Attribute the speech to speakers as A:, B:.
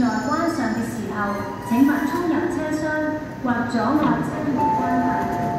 A: 内關上嘅時候，請勿衝入車廂或阻礙車門關閉。